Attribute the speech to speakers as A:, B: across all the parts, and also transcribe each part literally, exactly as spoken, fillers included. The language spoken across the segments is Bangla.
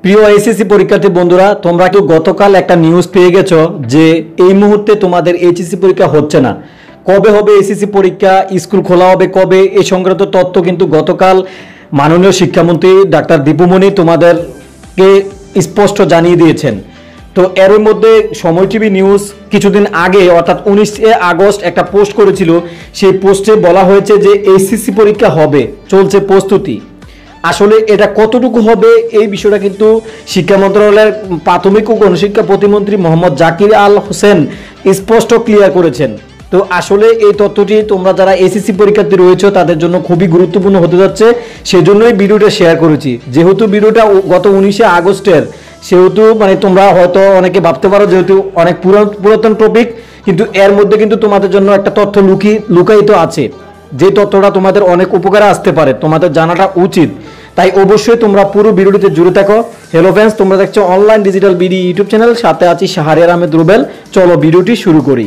A: প্রিয় এইচএসসি পরীক্ষার্থী বন্ধুরা, তোমরা কি গতকাল একটা নিউজ পেয়ে গেছো যে এই মুহূর্তে তোমাদের এইচএসসি পরীক্ষা হচ্ছে না। কবে হবে এইচএসসি পরীক্ষা, স্কুল খোলা হবে কবে, এই সংক্রান্ত তথ্য কিন্তু গতকাল মাননীয় শিক্ষামন্ত্রী ডাক্তার দীপুমণি তোমাদেরকে স্পষ্ট জানিয়ে দিয়েছেন। তো এর মধ্যে সময় টিভি নিউজ কিছুদিন আগে অর্থাৎ উনিশে আগস্ট একটা পোস্ট করেছিল। সেই পোস্টে বলা হয়েছে যে এইচএসসি পরীক্ষা হবে, চলছে প্রস্তুতি। আসলে এটা কতটুকু হবে এই বিষয়টা কিন্তু শিক্ষা মন্ত্রণালয়ের প্রাথমিক ও গণশিক্ষা প্রতিমন্ত্রী মোহাম্মদ জাকির আল হোসেন স্পষ্ট ক্লিয়ার করেছেন। তো আসলে এই তথ্যটি তোমরা যারা এইচএসসি পরীক্ষার্থী রয়েছে তাদের জন্য খুবই গুরুত্বপূর্ণ হতে যাচ্ছে, সেজন্যই ভিডিওটা শেয়ার করেছি। যেহেতু ভিডিওটা গত উনিশে আগস্টের, সেহেতু মানে তোমরা হয়তো অনেকে ভাবতে পারো যেহেতু অনেক পুরাতন টপিক, কিন্তু এর মধ্যে কিন্তু তোমাদের জন্য একটা তথ্য লুকি লুকায়িত আছে, যে তথ্যটা তোমাদের অনেক উপকারে আসতে পারে, তোমাদের জানাটা উচিত। তাই অবশ্যই তোমরা পুরো ভিডিওটিতে জুড়ে থাকো। হ্যালো ফ্রেন্ডস, তোমরা দেখছো online digital BD YouTube channel, সাথে আছি শাহরিয়ার আহমেদ রুবেল। চলো ভিডিওটি শুরু করি।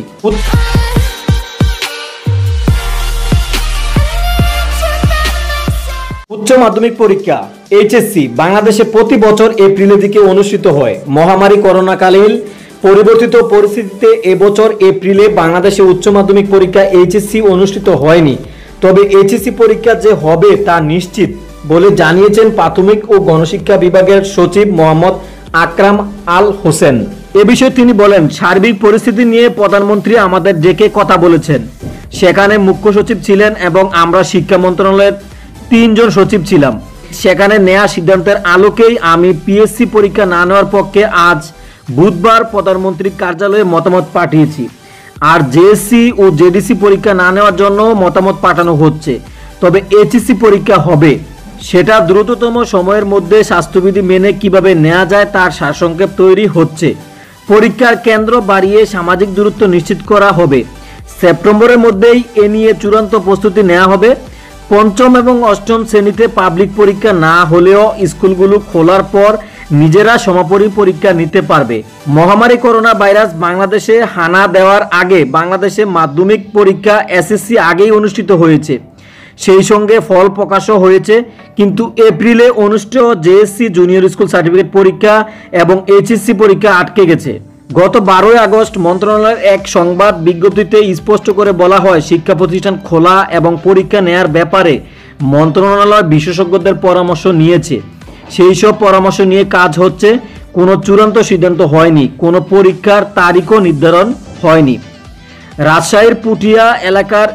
A: উচ্চ মাধ্যমিক পরীক্ষা এইচএসসি বাংলাদেশে প্রতি বছর এপ্রিলের দিকে অনুষ্ঠিত হয়। মহামারী করোনাকালীন পরিবর্তিত পরিস্থিতিতে এবছর এপ্রিলে বাংলাদেশে উচ্চ মাধ্যমিক পরীক্ষা এইচএসসি অনুষ্ঠিত হয়নি। তবে এইচএসসি পরীক্ষা যে হবে তা নিশ্চিত বলে জানিয়েছেন প্রাথমিক ও গণশিক্ষা বিভাগের সচিব মোহাম্মদ আকরাম আল হোসেন। এ বিষয়ে তিনি বলেন, সার্বিক পরিস্থিতি নিয়ে প্রধানমন্ত্রী আমাদের ডেকে কথা বলেছেন। সেখানে মুখ্য সচিব ছিলেন এবং আমরা শিক্ষা মন্ত্রণালয়ের তিনজন সচিব ছিলাম। সেখানে নেওয়া সিদ্ধান্তের আলোকেই আমি পিএসসি পরীক্ষা না নেওয়ার পক্ষে আজ বুধবার প্রধানমন্ত্রীর কার্যালয়ে মতামত পাঠিয়েছি। আর জেএসসি ও জেডিসি পরীক্ষা না নেওয়ার জন্য মতামত পাঠানো হচ্ছে। তবে এইচএসসি পরীক্ষা হবে, সেটা দ্রুততম সময়ের মধ্যে স্বাস্থ্যবিধি মেনে কিভাবে নেওয়া যায় তার সারসংক্ষেপ তৈরি হচ্ছে। পরীক্ষার কেন্দ্র বাড়িয়ে সামাজিক দূরত্ব নিশ্চিত করা হবে। সেপ্টেম্বরের মধ্যেই এ নিয়ে চূড়ান্ত প্রস্তুতি নেওয়া হবে। পঞ্চম এবং অষ্টম শ্রেণীতে পাবলিক পরীক্ষা না হলেও স্কুলগুলো খোলার পর নিজেরা সমাপনী পরীক্ষা নিতে পারবে। মহামারী করোনা ভাইরাস বাংলাদেশে হানা দেওয়ার আগে বাংলাদেশে মাধ্যমিক পরীক্ষা এসএসসি আগেই অনুষ্ঠিত হয়েছে, সেই সঙ্গে ফল প্রকাশও হয়েছে। কিন্তু এপ্রিলে অনুষ্ঠিত জেএসসি জুনিয়র স্কুল সার্টিফিকেট পরীক্ষা এবং এইচএসসি পরীক্ষা আটকে গেছে। গত বারোই আগস্ট মন্ত্রণালয়ের এক সংবাদ বিজ্ঞপ্তিতে স্পষ্ট করে বলা হয়, শিক্ষা প্রতিষ্ঠান খোলা এবং পরীক্ষা নেয়ার ব্যাপারে মন্ত্রণালয় বিশেষজ্ঞদের পরামর্শ নিয়েছে। সেই সব পরামর্শ নিয়ে কাজ হচ্ছে। কোনো চূড়ান্ত সিদ্ধান্ত হয়নি, কোনো পরীক্ষার তারিখও নির্ধারণ হয়নি। রাজশাহীর পুঠিয়া এলাকার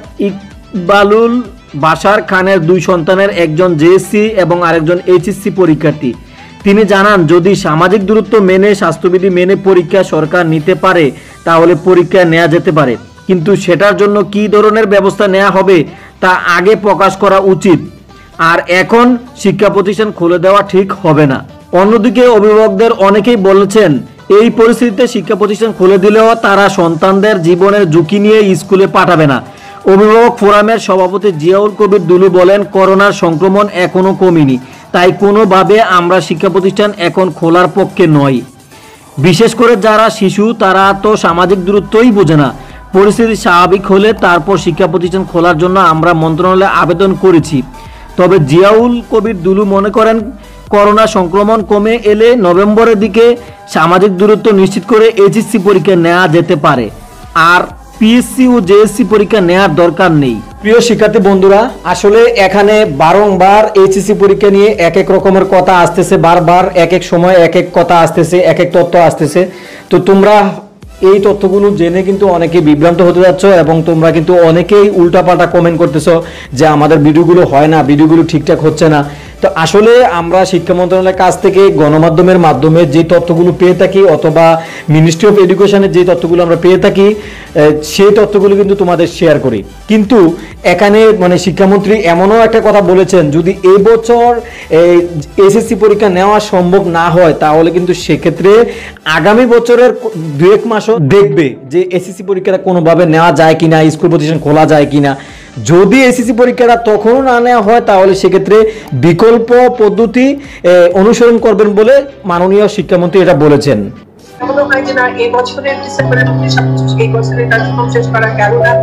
A: ইকবালুল বাশার খানের দুই সন্তানের একজন জেএসসি এবং আরেকজন এইচএসসি পরীক্ষার্থী। তিনি জানান, যদি সামাজিক দূরত্ব মেনে স্বাস্থ্যবিধি মেনে পরীক্ষা সরকার নিতে পারে তাহলে পরীক্ষা নেওয়া যেতে পারে, কিন্তু সেটার জন্য কী ধরনের ব্যবস্থা নেওয়া হবে তা আগে প্রকাশ করা উচিত। আর এখন শিক্ষা প্রতিষ্ঠান খুলে দেওয়া ঠিক হবে না। অন্যদিকে অভিভাবকদের অনেকেই বলেছেন, এই পরিস্থিতিতে শিক্ষা প্রতিষ্ঠান খুলে দিলেও তারা সন্তানদের জীবনের ঝুঁকি নিয়ে স্কুলে পাঠাবে না। অভিভাবক ফোরামের সভাপতি জিয়াউল কবির দুলু বলেন, করোনার সংক্রমণ এখনও কমেনি, তাই কোনোভাবে আমরা শিক্ষা প্রতিষ্ঠান এখন খোলার পক্ষে নই। বিশেষ করে যারা শিশু, তারা তো সামাজিক দূরত্বই বোঝে না। পরিস্থিতি স্বাভাবিক হলে তারপর শিক্ষা প্রতিষ্ঠান খোলার জন্য আমরা মন্ত্রণালয়ে আবেদন করেছি। তবে জিয়াউল কবির দুলু মনে করেন, করোনা সংক্রমণ কমে এলে নভেম্বরের দিকে সামাজিক দূরত্ব নিশ্চিত করে এইচএসসি পরীক্ষা নেওয়া যেতে পারে, আর পিএসসি ও জেএসসি পরীক্ষা নেওয়ার দরকার নেই। প্রিয় শিক্ষার্থী বন্ধুরা, আসলে এখানে বারংবার এইচএসসি পরীক্ষা নিয়ে এক এক রকমের কথা আসতেছে, বারবার এক এক সময় এক এক কথা আসতেছে, এক এক তথ্য আসতেছে। তো তোমরা এই তথ্যগুলো জেনে কিন্তু অনেকে বিভ্রান্ত হতে যাচ্ছ এবং তোমরা কিন্তু অনেকেই উল্টাপাল্টা কমেন্ট করতেছো যে আমাদের ভিডিওগুলো হয় না, ভিডিওগুলো ঠিকঠাক হচ্ছে না। তো আসলে আমরা শিক্ষা মন্ত্রণালয়ের কাছ থেকে গণমাধ্যমের মাধ্যমে যে তথ্যগুলো পেয়ে থাকি অথবা মিনিস্ট্রি অফ এডুকেশনের যে তথ্যগুলো আমরা পেয়ে থাকি, সেই তথ্যগুলো কিন্তু তোমাদের শেয়ার করি। কিন্তু এখানে মানে শিক্ষামন্ত্রী এমনও একটা কথা বলেছেন, যদি এই বছর এসএসসি পরীক্ষা নেওয়া সম্ভব না হয় তাহলে কিন্তু সেক্ষেত্রে আগামী বছরের দু এক মাসও দেখবে যে এসএসসি পরীক্ষাটা কোনোভাবে নেওয়া যায় কিনা, স্কুল প্রতিষ্ঠান খোলা যায় কিনা। যদি এসএসসি পরীক্ষাটা তখনও না নেওয়া হয় তাহলে সেক্ষেত্রে বিকল্প পদ্ধতি অনুসরণ করবেন বলে মাননীয় শিক্ষামন্ত্রী এটা বলেছেন।
B: এমনও হয় যে না এই বছরের ডিসেম্বরের মধ্যে সবকিছু এই বছরের কার্যক্রম শেষ করা গেল না,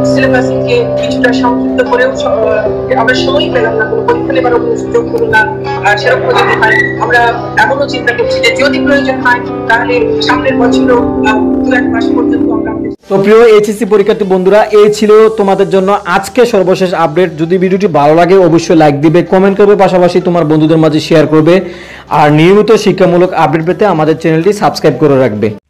B: সিলেবাসকে কিছুটা সংযুক্ত করেও আমরা সময় পেলাম না, কোনো পরীক্ষা নেবার কোনো সুযোগ হলো না, সেরকম যদি হয় আমরা এমনও চিন্তা করছি যে যদি প্রয়োজন হয় তাহলে সামনের বছরও দু এক মাস পর্যন্ত আমরা।
A: তো প্রিয় এইচএসসি পরীক্ষার্থী বন্ধুরা, এই ছিল তোমাদের জন্য আজকে সর্বশেষ আপডেট। যদি ভিডিওটি ভালো লাগে অবশ্যই লাইক দিবে, কমেন্ট করবে, পাশাপাশি তোমার বন্ধুদের মাঝে শেয়ার করবে। আর নিয়মিত শিক্ষামূলক আপডেট পেতে আমাদের চ্যানেলটি সাবস্ক্রাইব করে রাখবে।